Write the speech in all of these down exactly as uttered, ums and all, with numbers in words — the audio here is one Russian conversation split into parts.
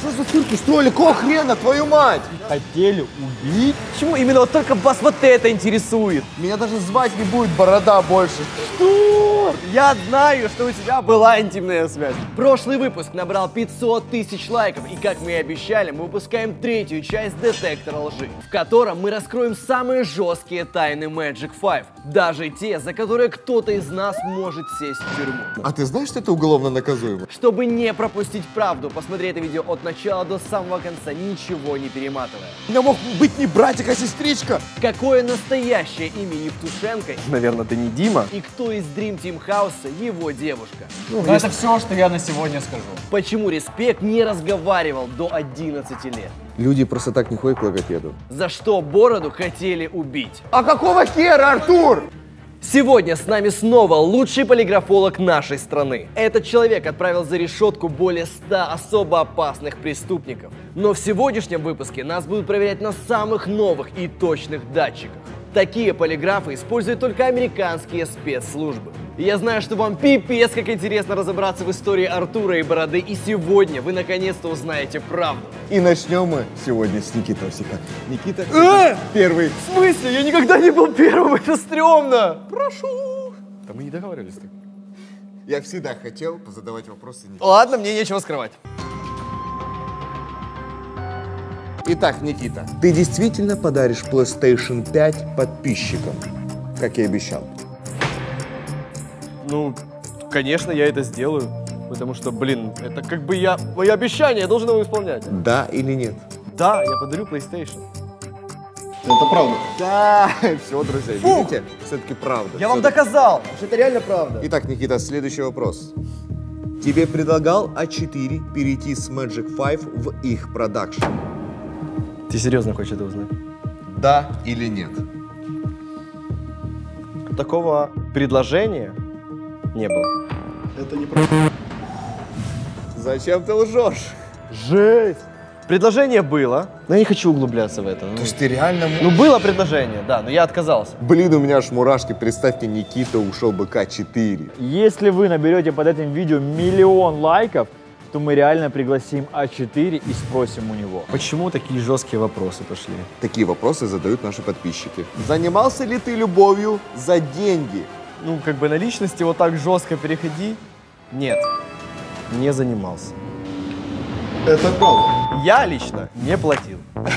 Что за цирк устроили? Какого хрена, твою мать? Хотели убить? Почему именно вот только вас вот это интересует? Меня даже звать не будет Борода больше. Что? Я знаю, что у тебя была интимная связь. Прошлый выпуск набрал пятьсот тысяч лайков, и как мы и обещали, мы выпускаем третью часть детектора лжи, в котором мы раскроем самые жесткие тайны Magic пять, даже те, за которые кто-то из нас может сесть в тюрьму. А ты знаешь, что это уголовно наказуемо? Чтобы не пропустить правду, посмотри это видео от начала до самого конца, ничего не перематывая. У меня мог быть не братик, а сестричка. Какое настоящее имя Евтушенко? Наверное, ты не Дима. И кто из Dream Team House его девушка? Ну, это все, что я на сегодня скажу. Почему Респект не разговаривал до одиннадцати лет? Люди просто так не ходят к логопеду. За что Бороду хотели убить? А какого хера, Артур? Сегодня с нами снова лучший полиграфолог нашей страны. Этот человек отправил за решетку более ста особо опасных преступников. Но в сегодняшнем выпуске нас будут проверять на самых новых и точных датчиках. Такие полиграфы используют только американские спецслужбы. И я знаю, что вам пипец как интересно разобраться в истории Артура и Бороды, и сегодня вы наконец-то узнаете правду. И начнем мы сегодня с Никитосика. Никита Э! первый. В смысле? Я никогда не был первым, это стрёмно! Прошу. Да мы не договаривались так. Я всегда хотел позадавать вопросы Никите. Ладно, мне нечего скрывать. Итак, Никита, ты действительно подаришь PlayStation пять подписчикам, как и обещал? Ну, конечно, я это сделаю. Потому что, блин, это как бы я... Мои обещания, я должен его исполнять. Да или нет? Да, я подарю PlayStation. Это правда. Да, все, друзья, видите? Все-таки правда. Я вам Всё-таки. доказал, что это реально правда. Итак, Никита, следующий вопрос. Тебе предлагал а четыре перейти с Magic пять в их продакшн? Ты серьезно хочешь это узнать? Да или нет? Такого предложения не было. Это неправда. Зачем ты лжешь? Жесть! Предложение было, но я не хочу углубляться в это. То есть ты реально... Ну, было предложение, да, но я отказался. Блин, у меня аж мурашки. Представьте, Никита ушел бы ка четыре. Если вы наберете под этим видео миллион лайков, то мы реально пригласим а четыре и спросим у него. Почему такие жесткие вопросы пошли? Такие вопросы задают наши подписчики. Занимался ли ты любовью за деньги? Ну, как бы на личности вот так жестко переходи? Нет, не занимался. Это правда. Я лично не платил.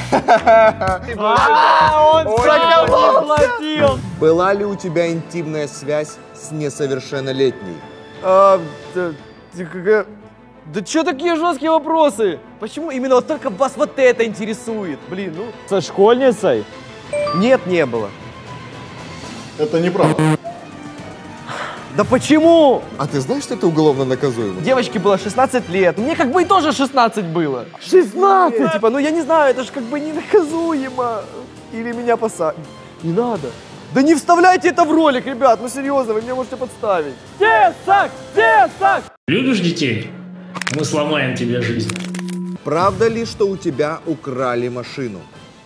Он платил! Была ли у тебя интимная связь с несовершеннолетней? А, да, ты какая- да что такие жесткие вопросы? Почему именно вот только вас вот это интересует? Блин, ну... Со школьницей? Нет, не было. Это неправда. Да почему? А ты знаешь, что это уголовно наказуемо? Девочке было шестнадцать лет, мне как бы и тоже шестнадцать было. шестнадцать? Типа, ну я не знаю, это же как бы не наказуемо. Или меня посадят. Не надо. Да не вставляйте это в ролик, ребят, ну серьезно, вы меня можете подставить. Тесак! Тесак! Любишь детей? Мы сломаем тебе жизнь. Правда ли, что у тебя украли машину?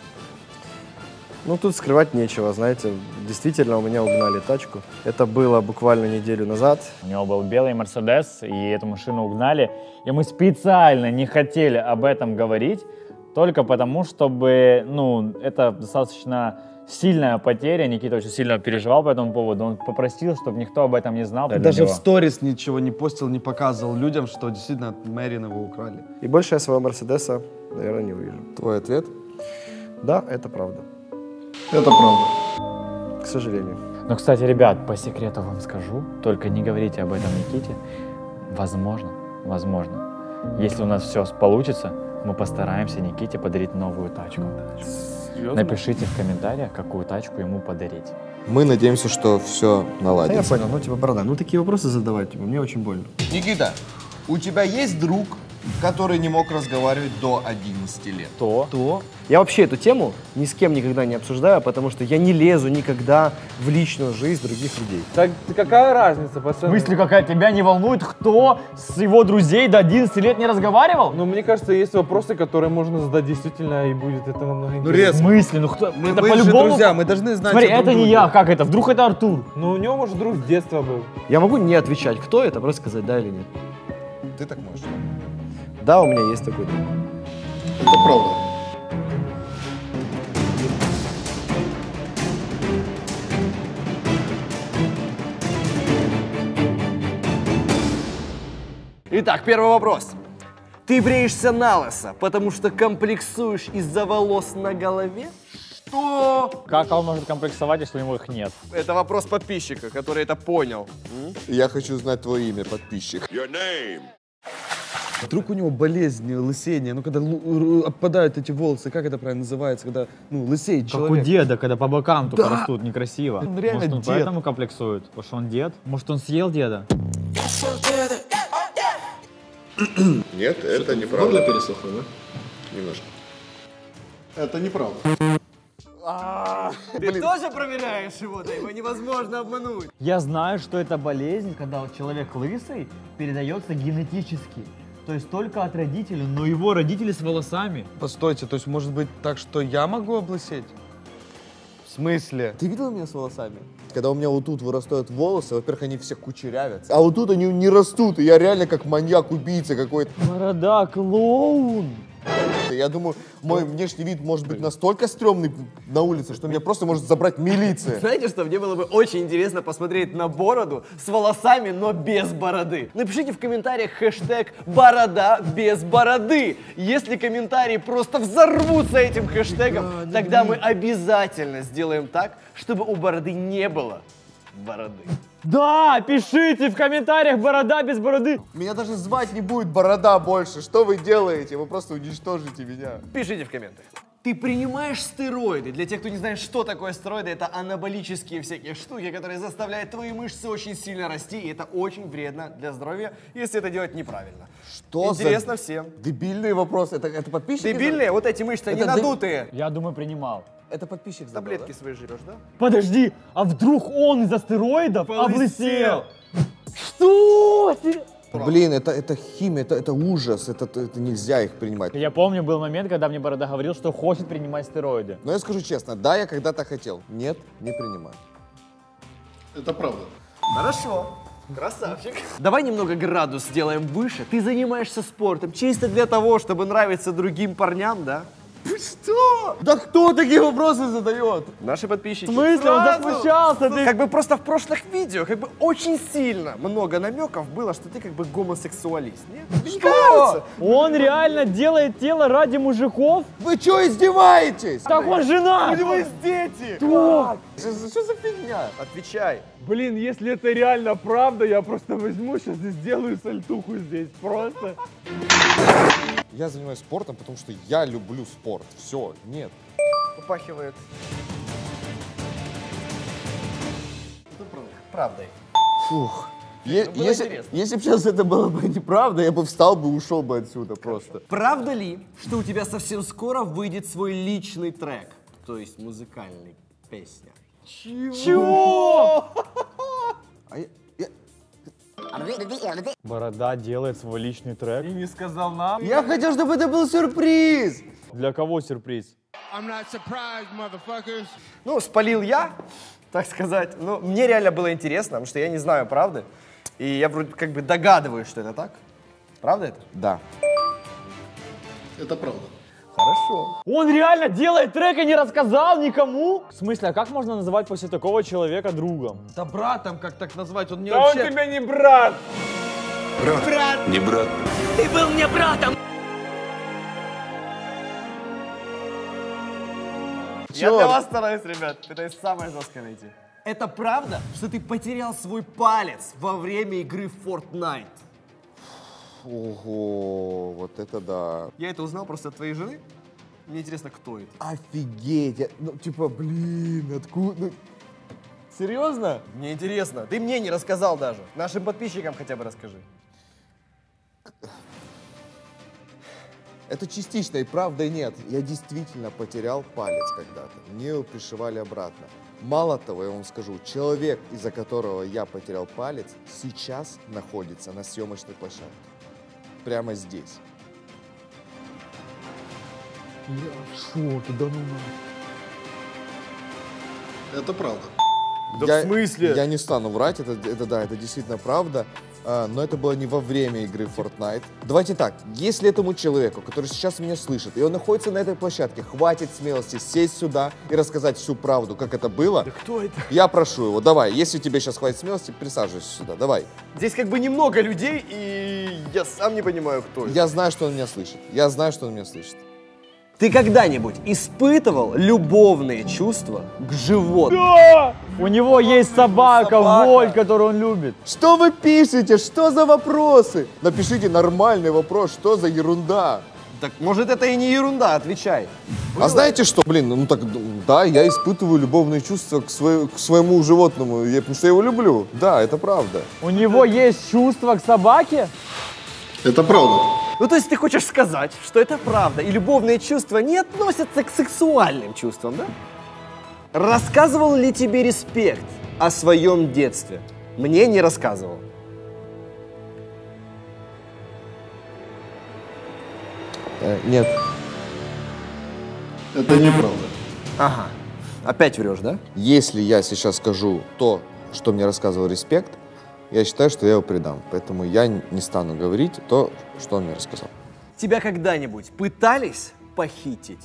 Ну тут скрывать нечего, знаете, действительно у меня угнали тачку. Это было буквально неделю назад. У него был белый Мерседес, и эту машину угнали. И мы специально не хотели об этом говорить, только потому, чтобы, ну, это достаточно сильная потеря. Никита очень сильно переживал по этому поводу. Он попросил, чтобы никто об этом не знал. Даже в сторис ничего не постил, не показывал людям, что действительно Мэрин его украли. И больше я своего Мерседеса, наверное, не увижу. Твой ответ? Да, это правда. Это правда. К сожалению. Но, кстати, ребят, по секрету вам скажу, только не говорите об этом Никите. Возможно, возможно, если у нас все получится, мы постараемся Никите подарить новую тачку. Серьезно? Напишите в комментариях, какую тачку ему подарить. Мы надеемся, что все Да, я наладится. понял, ну типа, борода, ну такие вопросы задавать, типа, мне очень больно. Никита, у тебя есть друг, который не мог разговаривать до одиннадцати лет? То. То? Я вообще эту тему ни с кем никогда не обсуждаю, потому что я не лезу никогда в личную жизнь других людей. Так какая разница, В пацаны? смысле, какая тебя не волнует, кто с его друзей до одиннадцати лет не разговаривал? Ну, мне кажется, есть вопросы, которые можно задать действительно, и будет это намного Ну, интереснее. В смысле? Ну кто? Мы, это мы же по-любому. друзья, мы должны знать Смотри, о друг это не друге. я, как это? Вдруг это Артур? Ну, у него, может, друг с детства был. Я могу не отвечать, кто это, просто сказать да или нет. Ты так можешь. Да, у меня есть такой друг. Это правда. Итак, первый вопрос. Ты бреешься на лысо, потому что комплексуешь из-за волос на голове? Что? Как он может комплексовать, если у него их нет? Это вопрос подписчика, который это понял. Я хочу знать твое имя, подписчик. Вдруг у него болезнь, лысение, ну когда лу- опадают эти волосы, как это правильно называется, когда, ну, лысеет Как человек. у деда, когда по бокам только Да. растут, некрасиво. Он реально Может, он дед. поэтому комплексует? Потому что он дед? Может, он съел деда? Нет, это Горло неправда. пересохло, да? Немножко. Это неправда. Ты тоже проверяешь его, да его невозможно обмануть. Я знаю, что это болезнь, когда вот человек лысый, передается генетически. То есть только от родителей, но его родители с волосами. Постойте, то есть может быть так, что я могу облысеть? В смысле? Ты видел меня с волосами? Когда у меня вот тут вырастают волосы, во-первых, они все кучерявятся, а вот тут они не растут, и я реально как маньяк-убийца какой-то. Борода, клоун! Я думаю, мой внешний вид может быть настолько стрёмный на улице, что меня просто может забрать милиция. Знаете что, мне было бы очень интересно посмотреть на бороду с волосами, но без бороды. Напишите в комментариях хэштег «Борода без бороды». Если комментарии просто взорвутся этим хэштегом, тогда мы обязательно сделаем так, чтобы у бороды не было бороды. Да, пишите в комментариях борода без бороды. Меня даже звать не будет Борода больше. Что вы делаете? Вы просто уничтожите меня. Пишите в комментах. Ты принимаешь стероиды? Для тех, кто не знает, что такое стероиды, это анаболические всякие штуки, которые заставляют твои мышцы очень сильно расти, и это очень вредно для здоровья, если это делать неправильно. Что Интересно за всем. дебильные вопросы? Это, это подписчики? Дебильные, вот эти мышцы, они Это д- надутые. Я думаю, принимал. Это подписчик задал, Таблетки да? свои жрешь, да? Подожди, а вдруг он из-за стероидов облысел? Что? Сер- Блин, это, это химия, это, это ужас, это, это нельзя их принимать. Я помню, был момент, когда мне Борода говорил, что хочет принимать стероиды. Но я скажу честно, да, я когда-то хотел. Нет, не принимаю. Это правда. Хорошо. Красавчик. Давай немного градус сделаем выше. Ты занимаешься спортом чисто для того, чтобы нравиться другим парням, да? Что? Да кто такие вопросы задает? Наши подписчики. В смысле? Он Сразу. засмущался, ты- Как бы просто в прошлых видео, как бы очень сильно много намеков было, что ты как бы гомосексуалист. Нет? Тебе не кажется? Он реально делает тело ради мужиков? Вы что, издеваетесь? Так он жена! У него есть дети. Что? Что, за- что за фигня? Отвечай. Блин, если это реально правда, я просто возьму сейчас и сделаю сальтуху здесь. Просто. Я занимаюсь спортом, потому что я люблю спорт. Все, нет. Попахивает. Это правда. Правдой. Фух. Е- было если, интересно. если бы сейчас это было бы неправда, я бы встал бы и ушел бы отсюда просто. Правда ли, что у тебя совсем скоро выйдет свой личный трек? То есть музыкальный песня. Чего? А я, я- Борода делает свой личный трек. не сказал нам. я хотел, чтобы это был сюрприз. Для кого сюрприз? Ну, спалил я, так сказать. Но мне реально было интересно, потому что я не знаю правды. И я вроде как бы догадываюсь, что это так. Правда это? Да. Это правда. Хорошо. Он реально делает трек и не рассказал никому? В смысле, а как можно называть после такого человека другом? Да братом как так назвать? Он мне Да вообще... он тебе не брат! Не брат. Я Чёрт. для вас стараюсь, ребят. Пытаюсь самое жесткое найти. Это правда, что ты потерял свой палец во время игры в Fortnite? Ого, вот это да. Я это узнал просто от твоей жены. Мне интересно, кто это. Офигеть. Я- ну, типа, блин, откуда? Ну, серьезно? Мне интересно. Ты мне не рассказал даже. Нашим подписчикам хотя бы расскажи. Это частично, и правда нет. Я действительно потерял палец когда-то. Мне его пришивали обратно. Мало того, я вам скажу, человек, из-за которого я потерял палец, сейчас находится на съемочной площадке. Прямо здесь. Я в шоке, да ну Это правда. Да я, в смысле? Я не стану врать, это, это да, это действительно правда. а, но это было не во время игры в Fortnite. Давайте так, если этому человеку, который сейчас меня слышит, и он находится на этой площадке, хватит смелости сесть сюда и рассказать всю правду, как это было, Да кто это? я прошу его, давай, если тебе сейчас хватит смелости, присаживайся сюда, давай. Здесь как бы немного людей, и я сам не понимаю, кто это. Я знаю, что он меня слышит, я знаю, что он меня слышит. Ты когда-нибудь испытывал любовные чувства к животным? Да! У него есть собака, Собака. Воль, которую он любит. Что вы пишете? Что за вопросы? Напишите нормальный вопрос, что за ерунда? Так может это и не ерунда, отвечай. А знаете что, блин, ну так, да, я испытываю любовные чувства к, свое- к своему животному, я, потому что я его люблю. Да, это правда. У него есть чувство к собаке? Это правда. Ну то есть ты хочешь сказать, что это правда, и любовные чувства не относятся к сексуальным чувствам, да? Рассказывал ли тебе Респект о своем детстве? Мне не рассказывал. Э, нет. Это неправда. Ага. Опять врешь, да? Если я сейчас скажу то, что мне рассказывал Респект, я считаю, что я его предам. Поэтому я не стану говорить то, что он мне рассказал. Тебя когда-нибудь пытались похитить?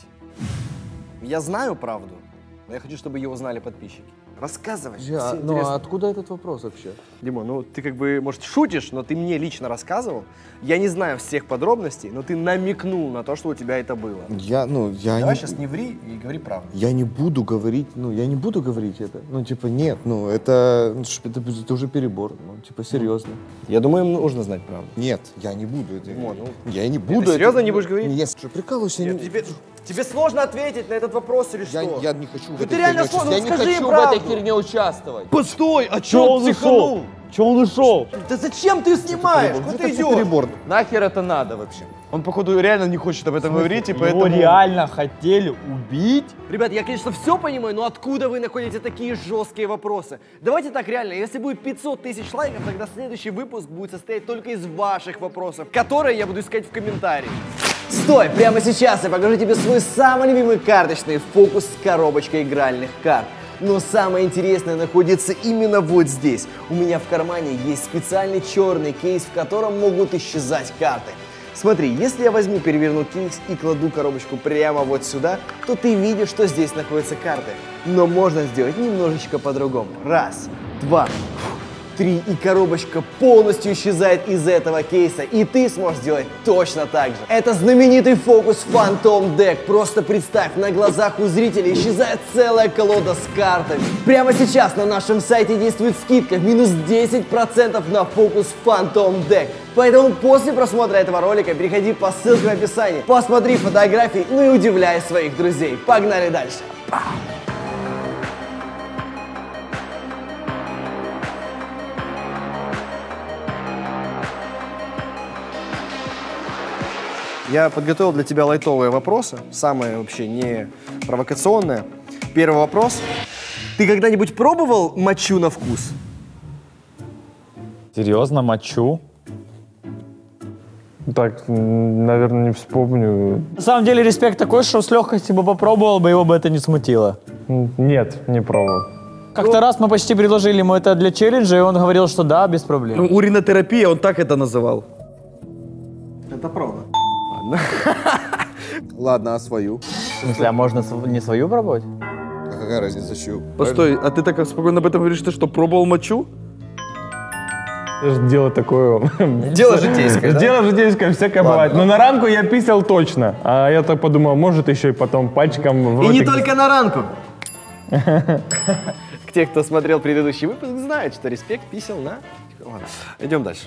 Я знаю правду, но я хочу, чтобы ее узнали подписчики. Рассказывай. Все ну интересно. а откуда этот вопрос вообще? Димон, ну ты как бы, может, шутишь, но ты мне лично рассказывал. Я не знаю всех подробностей, но ты намекнул на то, что у тебя это было. Я, ну, я Давай не... сейчас не ври и говори правду. Я не буду говорить, ну, я не буду говорить это. Ну, типа, нет, ну, это, ну, ш- это, это уже перебор, ну, типа, серьезно. Я думаю, им нужно знать правду. Нет, я не буду это Димон, говорить. ну, Я не буду ты это- серьезно не будешь говорить? Нет, что, прикалывайся. я не- Тебе, тебе сложно ответить на этот вопрос или Я, что? я не хочу в Ну этой ты реально херне сложно, участвовать. Я ну не скажи хочу правду. в этой херне участвовать. Постой, а Че чё он психанул? ушел? Че он ушел? Да зачем ты снимаешь? Куда Это ты всё идешь? перебор. Нахер это надо вообще? Он, походу, реально не хочет об этом говорить, и Его поэтому... реально хотели убить? Ребят, я, конечно, все понимаю, но откуда вы находите такие жесткие вопросы? Давайте так, реально, если будет пятьсот тысяч лайков, тогда следующий выпуск будет состоять только из ваших вопросов, которые я буду искать в комментариях. Стой, прямо сейчас я покажу тебе свой самый любимый карточный фокус с коробочкой игральных карт. Но самое интересное находится именно вот здесь. У меня в кармане есть специальный черный кейс, в котором могут исчезать карты. Смотри, если я возьму, переверну кейс и кладу коробочку прямо вот сюда, то ты видишь, что здесь находятся карты. Но можно сделать немножечко по-другому. Раз, два, три, и коробочка полностью исчезает из этого кейса, и ты сможешь сделать точно так же. Это знаменитый фокус Phantom Deck. Просто представь, на глазах у зрителей исчезает целая колода с картами. Прямо сейчас на нашем сайте действует скидка в минус десять процентов на фокус Phantom Deck. Поэтому после просмотра этого ролика переходи по ссылке в описании, посмотри фотографии, ну и удивляй своих друзей. Погнали дальше. Я подготовил для тебя лайтовые вопросы, самые вообще не провокационные. Первый вопрос. Ты когда-нибудь пробовал мочу на вкус? Серьезно, мочу? Так, м, наверное, не вспомню. На самом деле, Респект такой, что с легкостью бы попробовал бы, его бы это не смутило. М, Нет, не пробовал. Как-то раз мы почти предложили ему это для челленджа, и он говорил, что да, без проблем. Ну, уринотерапия, он так это называл. Это правда. Ладно, а свою? В смысле, а можно св- не свою пробовать? А какая разница, чью? Постой, а ты так спокойно об этом говоришь, ты что, пробовал мочу? Это же дело такое... Дело житейское, да? Дело житейское, всякое бывает. Но на ранку я писал точно. А я так подумал, может еще и потом пальчиком... в И не ротик- только на ранку. Те, кто смотрел предыдущий выпуск, знают, что Респект писал на... Ладно, идем дальше.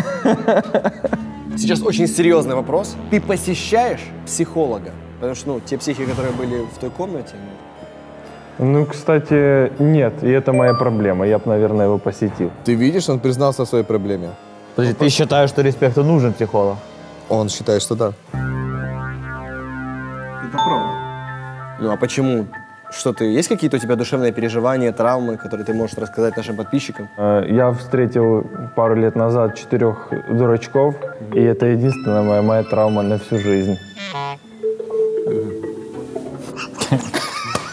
Сейчас очень серьезный вопрос. Ты посещаешь психолога? Потому что, ну, те психи, которые были в той комнате, ну, Ну, кстати, нет, и это моя проблема. Я бы, наверное, его посетил. Ты видишь, он признался о своей проблеме. Подожди, ты считаешь, что Респекту нужен психолог? Он считает, что да. Это правда. ну а почему? Что ты, есть какие-то у тебя душевные переживания, травмы, которые ты можешь рассказать нашим подписчикам? Э, Я встретил пару лет назад четырех дурачков, и это единственная моя, моя травма на всю жизнь.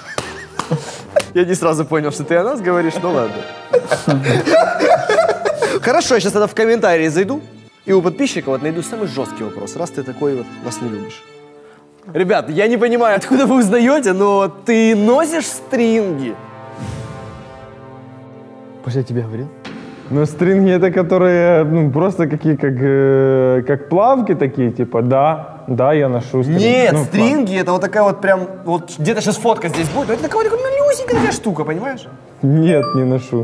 Я не сразу понял, что ты о нас говоришь, ну ладно. Хорошо, я сейчас тогда в комментарии зайду и у подписчиков вот найду самый жесткий вопрос, раз ты такой вот нас не любишь. Ребят, я не понимаю, откуда вы узнаете, но ты носишь стринги? Паша, я тебе говорил? Ну, стринги это которые, ну, просто какие, как, э, как плавки такие, типа, да, да, я ношу стринги. Нет, ну, стринги это вот такая вот прям, вот где-то сейчас фотка здесь будет, но это такая вот малюсенькая такая штука, понимаешь? Нет, не ношу.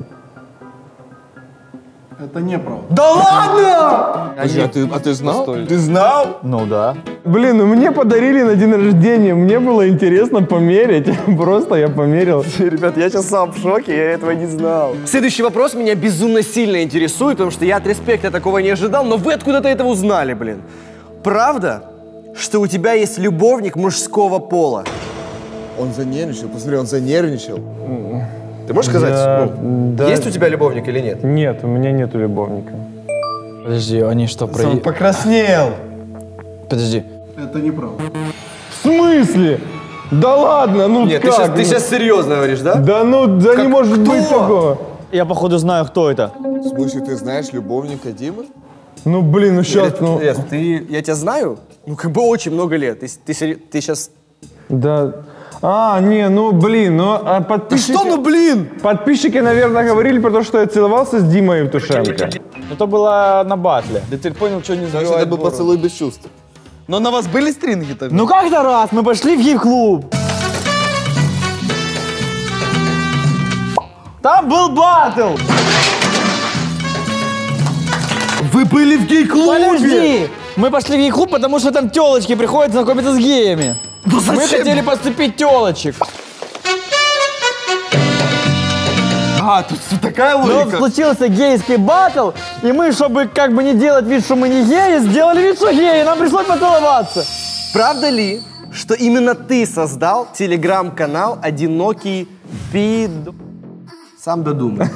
Это неправда. Да ладно! Подожди, а ты, а ты знал? Ты знал? Ну да. Блин, ну мне подарили на день рождения, мне было интересно померить, просто я померил. Ребят, я сейчас сам в шоке, я этого не знал. Следующий вопрос меня безумно сильно интересует, потому что я от респекта такого не ожидал, но вы откуда-то это узнали, блин. Правда, что у тебя есть любовник мужского пола? Он занервничал, посмотри, он занервничал. Ты можешь сказать, Я- ну, да. есть у тебя любовник или нет? Нет, у меня нету любовника. Подожди, они что, про... Он покраснел. Подожди. Это неправда. В смысле? Да ладно, ну Нет, ты как? сейчас, ты сейчас серьезно говоришь, да? Да ну, да не может кто? быть такого. Я, походу, знаю, кто это. В смысле, ты знаешь любовника Димы? Ну, блин, ну сейчас, ну... Лес, ты, я тебя знаю, ну, как бы очень много лет. Ты, ты, сери- ты сейчас... Да. А, не, ну, блин, ну, а подписчики... Что, ну, блин? Подписчики, наверное, говорили про то, что я целовался с Димой Евтушенко. Это было на батле. Да ты понял, что не Значит, это забивает был ворот. поцелуй без чувств. Но на вас были стринги тогда? Ну как-то раз мы пошли в гей-клуб. Там был батл. Вы были в гей-клубе? Подожди. Мы пошли в гей-клуб, потому что там телочки приходят знакомиться с геями. Ну Мы зачем? хотели подцепить телочек. А, тут всё такая Но логика. случился гейский батл, и мы, чтобы как бы не делать вид, что мы не геи, сделали вид, что геи, и нам пришлось поцеловаться. Правда ли, что именно ты создал телеграм-канал «Одинокий пид...» Сам додумай.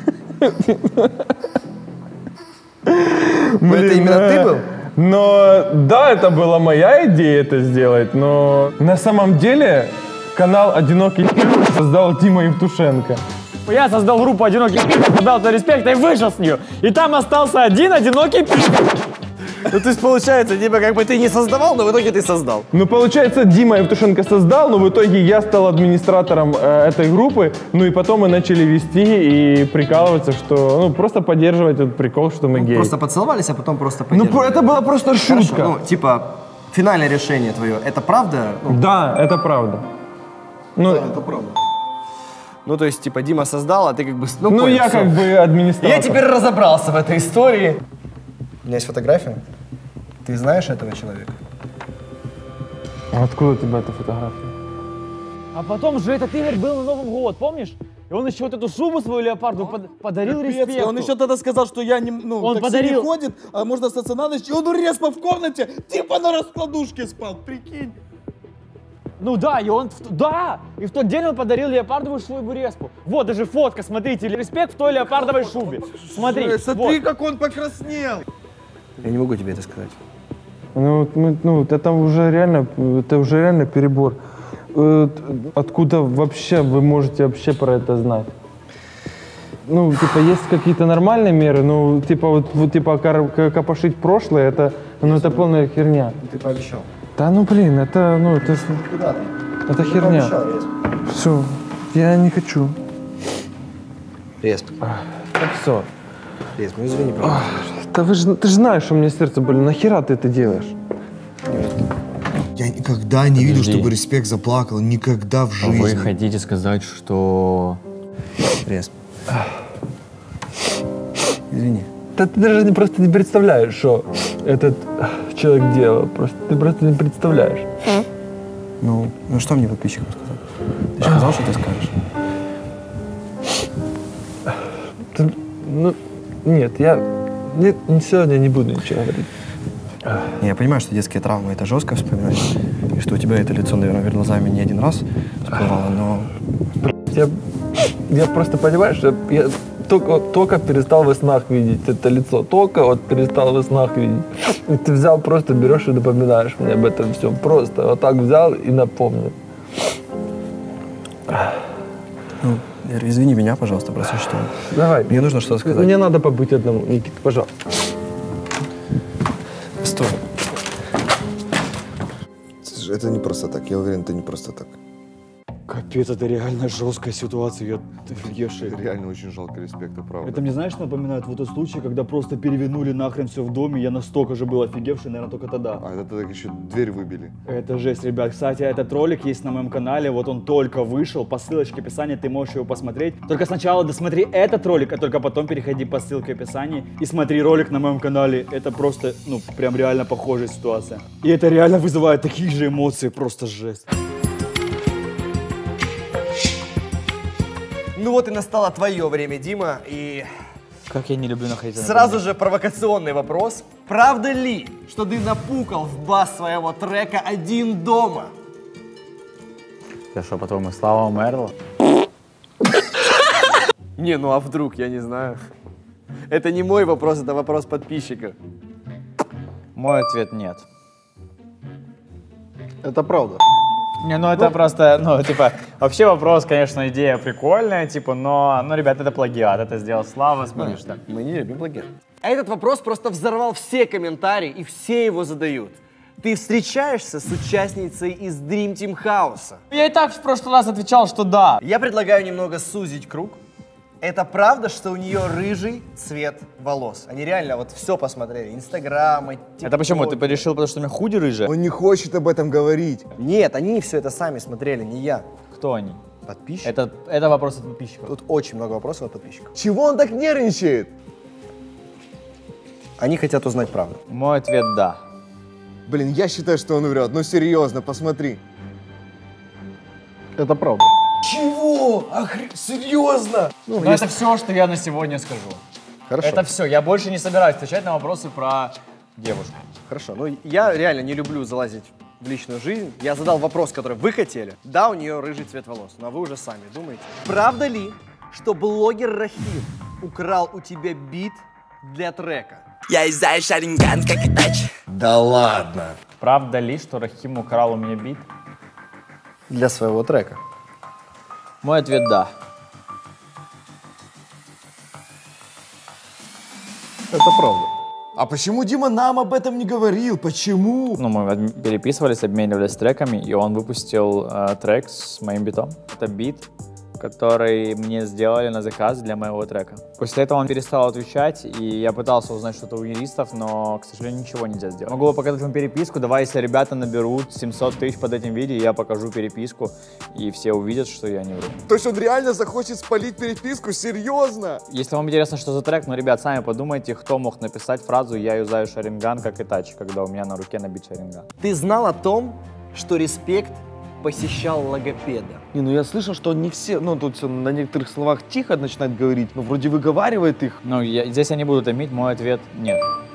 Но это именно ты был? Но да, это была моя идея это сделать, но на самом деле канал «Одинокий создал Дима Евтушенко. Я создал группу «Одинокий отдал это респект» и вышел с нее. И там остался один одинокий Ну, то есть, получается, типа, как бы ты не создавал, но в итоге ты создал. Ну, получается, Дима Евтушенко создал, но в итоге я стал администратором э, этой группы, ну и потом мы начали вести и прикалываться, что, ну, просто поддерживать этот прикол, что мы геи. Просто поцеловались, а потом просто Ну, поддерживали. про- это была просто Хорошо, шутка. ну, типа, финальное решение твое, это правда? Ну, Да, это правда. Ну, Это правда. ну, то есть, типа, Дима создал, а ты как бы... Ну, ну понял, я всё. как бы администратор. Я теперь разобрался в этой истории. У меня есть фотография. Ты знаешь этого человека? Откуда у тебя эта фотография? А потом же этот Игорь был на Новый год, помнишь? И он еще вот эту шубу свою леопарду под- подарил Капец, респекту. он еще тогда сказал, что я не, ну, Он такси подарил. не ходит, а можно остаться на ночь. И он у Респа в комнате, типа на раскладушке спал, прикинь. Ну да, и он, в- да, и в тот день он подарил леопардовую шубу респу. Вот даже фотка, смотрите, респект в той леопардовой шубе. Смотри, Э, Смотри, вот. как он покраснел. Я не могу тебе это сказать. Ну, вот мы, ну, вот это уже реально, это уже реально перебор. Э, т- Откуда вообще вы можете вообще про это знать? Ну, типа, есть какие-то нормальные меры, ну, типа, вот, вот типа, кар- к- копошить прошлое, это, ну, это полная херня. Ты пообещал. Да ну, блин, это, ну, это, Куда ты? это херня. Все, я не хочу. Респ. Так все. Респ, ну извини, пожалуйста. Да вы же, ты же знаешь, что у меня сердце болит. Нахера ты это делаешь? Я никогда не видел, Подожди. чтобы респект заплакал. Никогда в жизни. Вы хотите сказать, что... Респ. Извини. Да ты даже не, просто не представляешь, что этот человек делал. Просто, ты просто не представляешь. Ну, ну что мне подписчикам сказать? Ты же сказал, что ты скажешь. Ты- ну, нет, я не, не- сегодня не буду ничего говорить. Не, я понимаю, что детские травмы это жестко вспоминать. И что у тебя это лицо, наверное, перед глазами не один раз всплывало, но... Я, я просто понимаю, что я только, только перестал во снах видеть это лицо. Только вот перестал во снах видеть. И ты взял, просто берешь и напоминаешь мне об этом всем. Просто вот так взял и напомнил. Лер, извини меня, пожалуйста, просто что... Давай. Мне нужно что-то сказать. Мне надо побыть одному, Никита, пожалуйста. Стой. Это не просто так, я уверен, это не просто так. Капец, это реально жесткая ситуация, я офигевший. Реально очень жалко, респекта, правда. Это мне, знаешь, напоминает вот тот случай, когда просто перевернули нахрен все в доме, я настолько же был офигевший, наверное, только тогда. А это так еще дверь выбили. Это жесть, ребят. Кстати, этот ролик есть на моем канале, вот он только вышел, по ссылочке в описании ты можешь его посмотреть. Только сначала досмотри этот ролик, а только потом переходи по ссылке в описании и смотри ролик на моем канале. Это просто, ну, прям реально похожая ситуация. И это реально вызывает такие же эмоции, просто жесть. Ну вот и настало твое время, Дима, и Как я не люблю находиться на сразу же провокационный вопрос. Правда ли, что ты напукал в бас своего трека «Один дома»? Я что, по-твоему, Слава умерла? Не, ну а вдруг, я не знаю. Это не мой вопрос, это вопрос подписчика. Мой ответ нет. Это правда. Не, ну это просто, ну, типа, вообще вопрос, конечно, идея прикольная, типа, но, ну, ребят, это плагиат, это сделал Слава, смотри, что. Мы не любим плагиат. А этот вопрос просто взорвал все комментарии, и все его задают. Ты встречаешься с участницей из Dream Team House? Я и так в прошлый раз отвечал, что да. Я предлагаю немного сузить круг. Это правда, что у нее рыжий цвет волос? Они реально вот все посмотрели, инстаграмы, тиктоки. Это почему? Ты решил, потому что у меня худи рыжие? Он не хочет об этом говорить. Нет, они все это сами смотрели, не я. Кто они? Подписчики. Это, это вопрос от подписчиков. Тут очень много вопросов от подписчиков. Чего он так нервничает? Они хотят узнать правду. Мой ответ да. Блин, я считаю, что он врет. Ну серьезно, посмотри. Это правда. Чего? Охр... Серьезно? Ну, Но это все, что я на сегодня скажу. Хорошо. Это все. Я больше не собираюсь отвечать на вопросы про девушку. Хорошо. Ну, я реально не люблю залазить в личную жизнь. Я задал вопрос, который вы хотели. Да, у нее рыжий цвет волос, но вы уже сами думаете. Правда ли, что блогер Рахим украл у тебя бит для трека? Я из Шаринган, как и тач. Да ладно. Правда ли, что Рахим украл у меня бит? Для своего трека. Мой ответ да. Это правда. А почему Дима нам об этом не говорил? Почему? Ну, мы обм- переписывались, обменивались треками, и он выпустил э, трек с моим битом. Это бит, который мне сделали на заказ для моего трека. После этого он перестал отвечать, и я пытался узнать что-то у юристов, но, к сожалению, ничего нельзя сделать. Могу показать вам переписку. Давай, если ребята наберут семьсот тысяч под этим видео, я покажу переписку, и все увидят, что я не вру. То есть он реально захочет спалить переписку? Серьезно? Если вам интересно, что за трек, ну, ребят, сами подумайте, кто мог написать фразу «Я юзаю Шаринган, как и тач», когда у меня на руке набит Шаринган. Ты знал о том, что Респект посещал логопеда? Не, ну я слышал, что не все, ну тут на некоторых словах тихо начинает говорить, но вроде выговаривает их. Ну, я, здесь я не буду томить, мой ответ нет.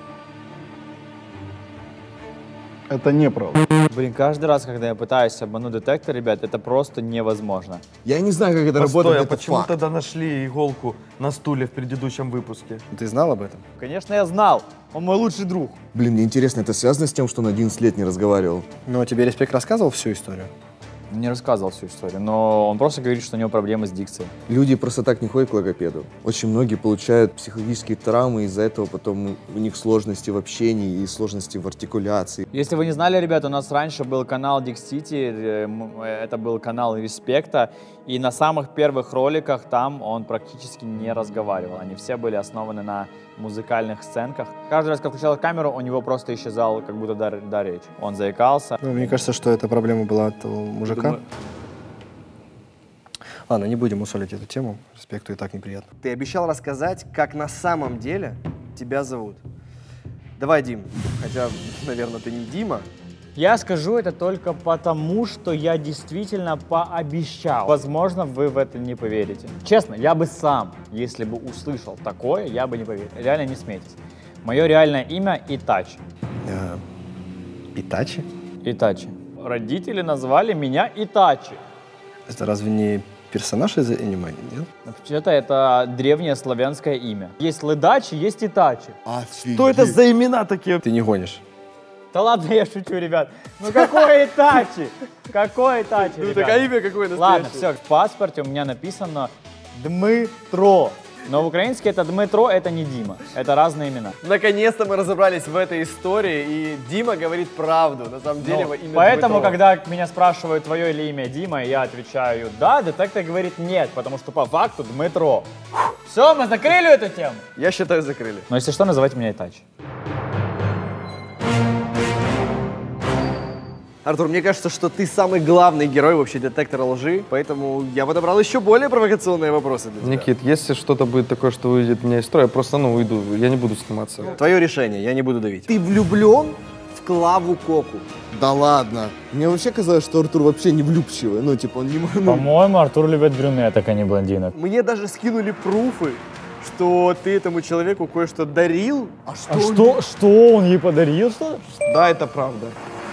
Это неправда. Блин, каждый раз, когда я пытаюсь обмануть детектор, ребят, это просто невозможно. Я не знаю, как это Постой, работает, а это почему факт. тогда нашли иголку на стуле в предыдущем выпуске? Ты знал об этом? Конечно, я знал. Он мой лучший друг. Блин, мне интересно, это связано с тем, что он одиннадцать лет не разговаривал? Ну, тебе Респект рассказывал всю историю? Не рассказывал всю историю, но он просто говорит, что у него проблемы с дикцией. Люди просто так не ходят к логопеду. Очень многие получают психологические травмы, из-за этого потом у них сложности в общении и сложности в артикуляции. Если вы не знали, ребят, у нас раньше был канал Дик Сити, это был канал Респекта, и на самых первых роликах там он практически не разговаривал. Они все были основаны на музыкальных сценках. Каждый раз, как включал камеру, у него просто исчезал как будто дар, дар речи. Он заикался. Ну, мне кажется, что эта проблема была от того мужика. Думаю... Ладно, не будем усолить эту тему. Респекту и так неприятно. Ты обещал рассказать, как на самом деле тебя зовут. Давай, Дим. Хотя, наверное, ты не Дима. Я скажу это только потому, что я действительно пообещал. Возможно, вы в это не поверите. Честно, я бы сам, если бы услышал такое, я бы не поверил. Реально не смейтесь. Мое реальное имя Итачи. А, Итачи? Итачи. Родители назвали меня Итачи. Это разве не персонаж из аниме, нет? Вообще-то это древнее славянское имя. Есть Ледачи, есть Итачи. Офигеть. Что это за имена такие? Ты не гонишь. Да ладно, я шучу, ребят. Ну какой Итачи? Какой Итачи, Ну ребят? такое имя какое настоящее. Ладно, все, в паспорте у меня написано Дмитро. Но в украинске это Дмитро, это не Дима. Это разные имена. Наконец-то мы разобрались в этой истории, и Дима говорит правду. На самом деле его имя Поэтому, Дмитро. когда меня спрашивают, твое ли имя Дима, я отвечаю да, детектор говорит нет, потому что по факту Дмитро. Все, мы закрыли эту тему. Я считаю, закрыли. Но если что, называйте меня Итач. Артур, мне кажется, что ты самый главный герой вообще детектора лжи, поэтому я подобрал еще более провокационные вопросы для тебя. Никит, если что-то будет такое, что выведет меня из строя, я просто, ну, уйду, я не буду сниматься. Твое решение, я не буду давить. Ты влюблен в Клаву Коку? Да ладно. Мне вообще казалось, что Артур вообще не влюбчивый. Ну, типа, он не... Ну... По-моему, Артур любит брюнеток, а не блондинок. Мне даже скинули пруфы, что ты этому человеку кое-что дарил. А что, а что, что он ей подарил? Что? Да, это правда.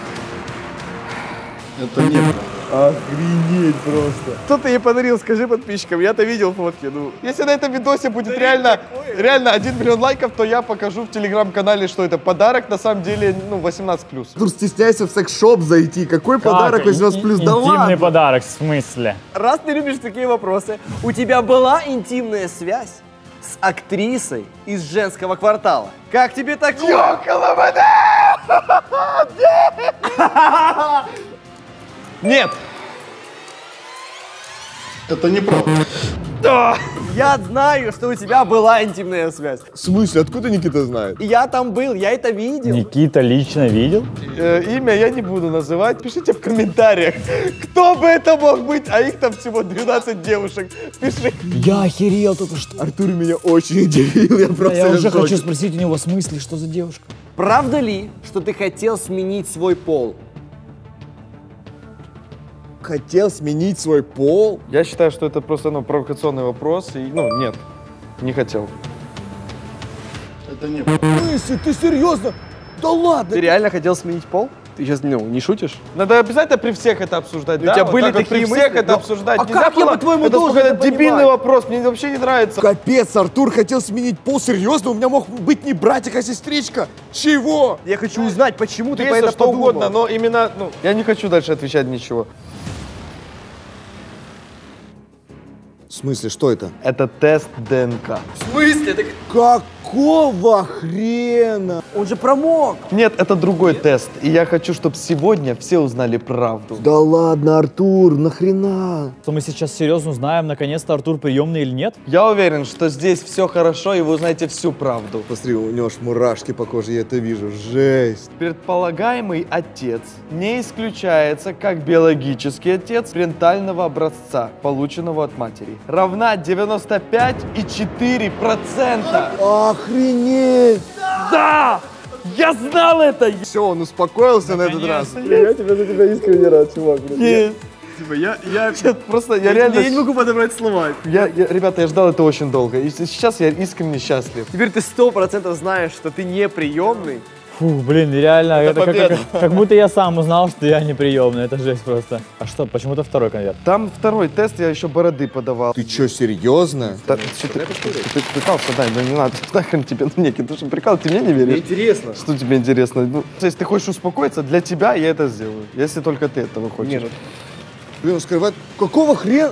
Это не правда. Охренеть просто. Что ты ей подарил, скажи подписчикам, я-то видел фотки. Ну. Если на этом видосе будет реально, реально один миллион лайков, то я покажу в телеграм-канале, что это подарок, на самом деле, ну, восемнадцать плюс. Артур, стесняйся в секс-шоп зайти. Какой Как? подарок восемнадцать плюс? Да Интимный ладно. подарок, в смысле? Раз ты любишь такие вопросы, у тебя была интимная связь с актрисой из женского квартала? Как тебе такое? Нет! Это неправда. Да! Я знаю, что у тебя была интимная связь. В смысле? Откуда Никита знает? И я там был, я это видел. Никита лично видел? Э, имя я не буду называть. Пишите в комментариях, кто бы это мог быть, а их там всего двенадцать девушек. Пиши. Я охерел только что. Артур меня очень удивил. Я просто Я в уже шоке. хочу спросить у него, в смысле, что за девушка? Правда ли, что ты хотел сменить свой пол? Хотел сменить свой пол? Я считаю, что это просто, ну, провокационный вопрос. И, ну, нет, не хотел. Это не правда. Если ты серьезно? Да ладно. Ты реально хотел сменить пол? Ты сейчас, ну, не шутишь? Надо обязательно при всех это обсуждать, У да? тебя Вот были так вот такие при всех мысли? это Но- обсуждать. А Нельзя как я, было- по-твоему, это должен какой-то это дебильный понимать? вопрос, мне вообще не нравится. Капец, Артур хотел сменить пол. Серьезно? У меня мог быть не братик, а сестричка. Чего? Я хочу узнать, почему ты по Если это что подумал. угодно, но именно, ну, я не хочу дальше отвечать ничего. В смысле, что это? Это тест ДНК. В смысле? Ты... Какого хрена? Он же промок. Нет, это другой тест. И я хочу, чтобы сегодня все узнали правду. Да ладно, Артур, нахрена? Что мы сейчас серьезно узнаем, наконец-то Артур приемный или нет? Я уверен, что здесь все хорошо, и вы узнаете всю правду. Посмотри, у него аж мурашки по коже, я это вижу. Жесть. Предполагаемый отец не исключается как биологический отец рентального образца, полученного от матери. Равна девяносто пять и четыре десятых процента. Охренеть! Да! Я знал это! Все, он успокоился на этот раз. Я тебя за тебя искренне рад, чувак. Нет. Типа, я, я, Просто я реально... я не могу подобрать слова. Я, я- ребята, я ждал это очень долго. И сейчас я искренне счастлив. Теперь ты сто процентов знаешь, что ты не приемный. Фу, блин, реально, это, как, победа. как- как будто я сам узнал, что я неприемный, это жесть просто. А что, почему-то второй конверт? Там второй тест, я еще бороды подавал. Ты что, серьезно? Да, что ты, ты, ты прикалываешься? Дай, ну не надо. Нахрен тебе, ну Никит, ты что, прикал, ты мне не веришь? Интересно. Что тебе интересно? Ну, если ты хочешь успокоиться, для тебя я это сделаю. Если только ты этого хочешь. Нет. Блин, он скрывает. Какого хрена?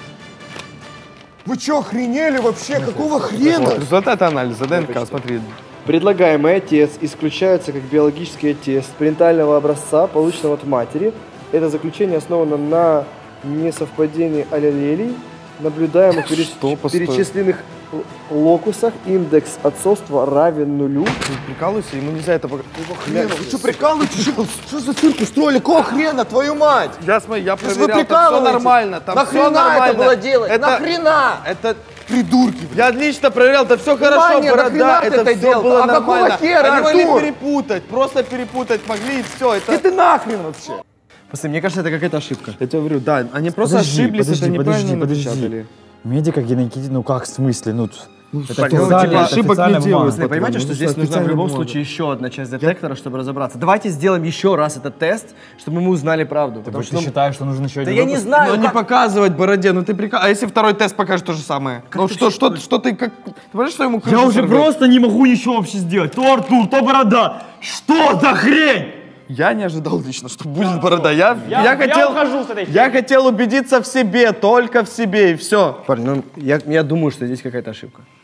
Вы что, охренели вообще? Какого Вот, хрена? результаты анализа ДНК, смотри. Предлагаемый отец исключается как биологический отец парентального образца, полученного от матери. Это заключение основано на несовпадении аллелей, наблюдаемых переч- Что? Постой. перечисленных л- локусах. Индекс отцовства равен нулю. Ты прикалывайся, ему нельзя это показать. Хрена, вы что, прикалываетесь? Что, что за цирк устроили? Какого хрена, твою мать? Я смотри, я Если вы проверял, там все прикалываетесь, нормально, там нахрена все нормально. это было делать? Это, Нахрена? это Придурки. Я лично проверял, это все хорошо, Ваня, борода, нахрена ты это это все делал? было А какого нормально. хера, Они могли Артур? перепутать, просто перепутать могли и все. Это... И ты нахрен вообще? Посмотри, мне кажется, это какая-то ошибка. Я тебе говорю, да, они просто Подожди, ошиблись, подожди, это неправильно подожди, подожди. напечатали. Медико-генетики, ну как в смысле? Ну, это так, официально, ну, типа, это ошибок не официальная делают. бумага. Вы понимаете, что здесь нужна в любом случае еще одна часть детектора, чтобы разобраться. Давайте сделаем еще раз этот тест, чтобы мы узнали правду. Потому Ты что, ну, считаешь, что нужен еще да один я не выпуск? знаю, Но не как- показывать бороде, ну ты прикал. А если второй тест покажет то же самое? Ну что, что, что ты как... Ты понимаешь, что ему крышу Я уже сорвет? просто не могу ничего вообще сделать. То Артур, то Борода. Что за хрень? Я не ожидал лично, что будет борода. Я, я, я хотел, ухожу с этой я темы. хотел убедиться в себе, только в себе, и все. Парень, ну я, я думаю, что здесь какая-то ошибка.